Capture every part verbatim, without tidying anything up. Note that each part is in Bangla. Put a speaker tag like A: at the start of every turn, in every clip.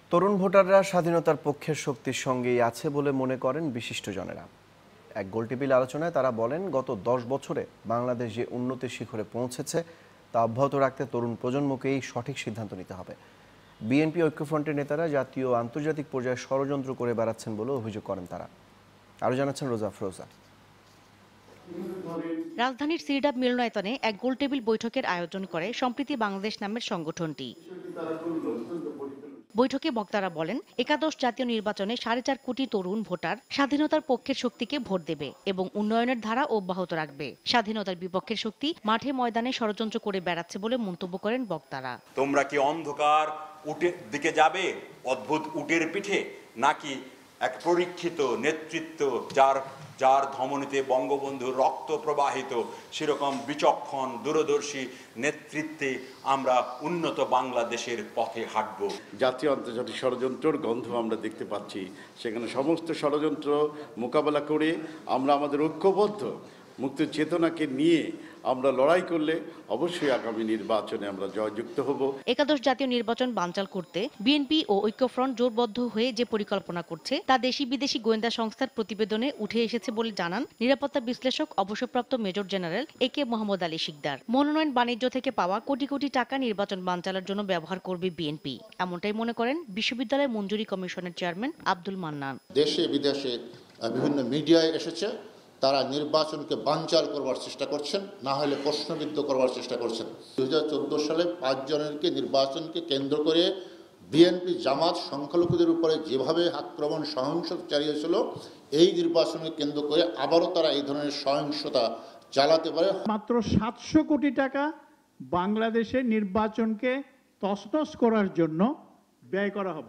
A: তরুণ ভোটাররা স্বাধীনতার পক্ষের শক্তির সঙ্গেই আছে বলে মনে করেন বিশিষ্টজনেরা। এক গোলটেবিল আলোচনায় তারা বলেন, গত দশ বছরে বাংলাদেশ যে উন্নতির শিখরে পৌঁছেছে তা অব্যাহত রাখতে তরুণ প্রজন্মকেই সঠিক সিদ্ধান্ত নিতে হবে। বিএনপি ঐক্যফ্রন্টের নেতারা জাতীয় ও আন্তর্জাতিক পর্যায়ে ষড়যন্ত্র করে বেড়াচ্ছেন বলে অভিযোগ করেন তারা। আরও জানাচ্ছেন রোজা ফরোজা।
B: রাজধানীর সিরডাব মিলনায়তনে এক গোলটেবিল বৈঠকের আয়োজন করে সম্প্রীতি বাংলাদেশ নামের সংগঠনটি। বৈঠকে বক্তারা বলেন, একাদশ জাতীয় নির্বাচনে সাড়ে চার কোটি তরুণ ভোটার স্বাধীনতার পক্ষের শক্তিকে ভোট দেবে এবং উন্নয়নের ধারা অব্যাহত রাখবে। স্বাধীনতার বিপক্ষের শক্তি মাঠে ময়দানে ষড়যন্ত্র করে বেড়াচ্ছে বলে মন্তব্য করেন বক্তারা।
C: তোমরা কি অন্ধকার উটের দিকে যাবে, অদ্ভুত উটের পিঠে, নাকি এক পরীক্ষিত নেতৃত্ব যার যার ধমনীতে বঙ্গবন্ধুর রক্ত প্রবাহিত, সেরকম বিচক্ষণ দূরদর্শী নেতৃত্বে আমরা উন্নত বাংলাদেশের পথে হাঁটব।
D: জাতীয় আন্তর্জাতিক ষড়যন্ত্রের গন্ধ আমরা দেখতে পাচ্ছি। সেখানে সমস্ত ষড়যন্ত্র মোকাবেলা করে আমরা আমাদের ঐক্যবদ্ধ মুক্ত চেতনাকে নিয়ে আমরা লড়াই করলে অবশ্যই আগামী নির্বাচনে আমরা জয়যুক্ত হব।
B: একাদশ জাতীয় নির্বাচন বানচাল করতে বিএনপি ও ঐক্যফ্রন্ট জোটবদ্ধ হয়ে যে পরিকল্পনা করছে তা দেশি বিদেশি গোয়েন্দা সংস্থার প্রতিবেদনে উঠে এসেছে বলে জানান নিরাপত্তা বিশ্লেষক অবসরপ্রাপ্ত major general A K Mohammad Ali Sikder. মনোনয়ন বাণিজ্য থেকে পাওয়া কোটি কোটি টাকা নির্বাচন বানচালের জন্য ব্যবহার করবে বিএনপি, এমনটাই মনে করেন বিশ্ববিদ্যালয় মঞ্জুরি কমিশনের চেয়ারম্যান আব্দুল মান্নান।
E: দেশে বিদেশে বিভিন্ন মিডিয়ায় এসেছে, তারা নির্বাচনকে বানচাল করবার চেষ্টা করছেন, না হলে প্রশ্নবিদ্ধ করবার চেষ্টা করছেন। দুই হাজার চোদ্দ সালে পাঁচ জনেরকে নির্বাচনকে কেন্দ্র করে বিএনপি জামাত সংখ্যালঘুদের উপরে যেভাবে আক্রমণ সহিংসতা চালিয়েছিল, এই নির্বাচনকে কেন্দ্র করে আবারও তারা এই ধরনের সহিংসতা চালাতে পারে।
F: মাত্র সাতশো কোটি টাকা বাংলাদেশের নির্বাচনকে তছনছ করার জন্য ব্যয় করা হবে,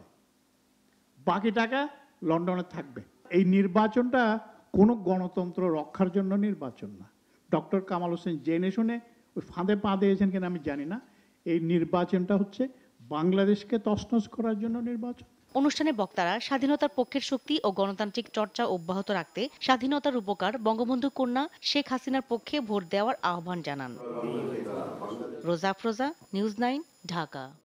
F: বাকি টাকা লন্ডনে থাকবে। এই নির্বাচনটা কোনো গণতন্ত্র রক্ষার জন্য নির্বাচন না। ডক্টর কামাল হোসেন জেনে শুনে ওই ফাঁদে পা দিয়েছেন কিনা আমি জানি না। এই নির্বাচনটা হচ্ছে বাংলাদেশকে তছনছ করার জন্য নির্বাচন।
B: অনুষ্ঠানে বক্তারা স্বাধীনতার পক্ষের শক্তি ও গণতান্ত্রিক চর্চা অব্যাহত রাখতে স্বাধীনতার উপকার বঙ্গবন্ধু কন্যা শেখ হাসিনার পক্ষে ভোট দেওয়ার আহ্বান জানান। রোজা ফরোজা, নিউজ নাইন, ঢাকা।